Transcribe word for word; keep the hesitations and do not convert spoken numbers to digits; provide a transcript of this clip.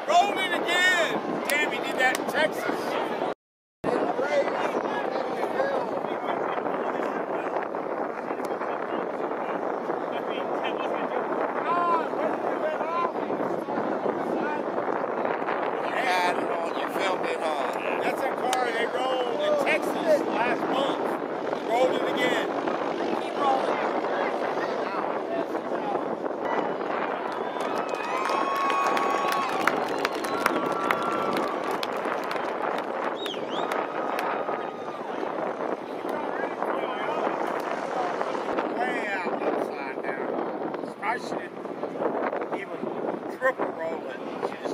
Rolled it again. Damn, he did that in Texas. That's a car they rolled in Texas last month. Rolled it again. Keep rolling. Way out upside down. I should even triple roll it.